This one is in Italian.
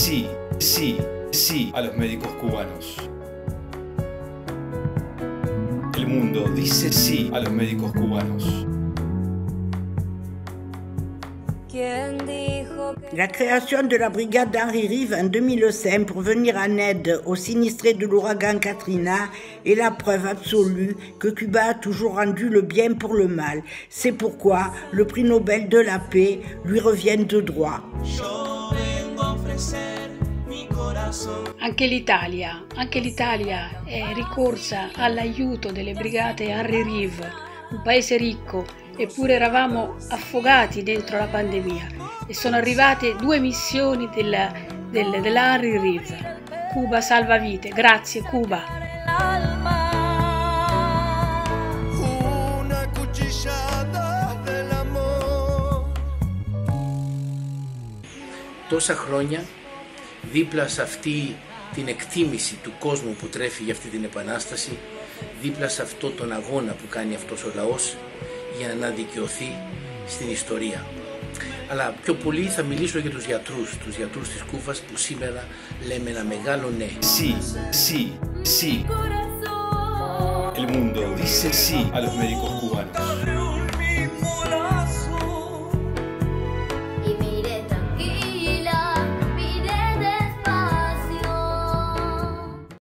sí, sí, sí a los médicos cubanos. El mundo dice sí a los médicos cubanos. La création de la brigade d'Henri Rive en 2005 pour venir en aide aux sinistrés de l'ouragan Katrina est la preuve absolue que Cuba a toujours rendu le bien pour le mal. C'est pourquoi le prix Nobel de la paix lui revient de droit. Anche l'Italia è ricorsa all'aiuto delle brigate Henri Rive, un paese ricco, eppure eravamo affogati dentro la pandemia e sono arrivate 2 missioni della Henri Rive. Cuba salva vite, grazie Cuba. Τόσα χρόνια δίπλα σε αυτή την εκτίμηση του κόσμου που τρέφει για αυτή την επανάσταση, δίπλα σε αυτό τον αγώνα που κάνει αυτός ο λαός για να δικαιωθεί στην ιστορία. Αλλά πιο πολύ θα μιλήσω για τους γιατρούς της Κούβας που σήμερα λέμε ένα μεγάλο ναι. Sí, sí, sí. El mundo dice sí a los médicos cubanos.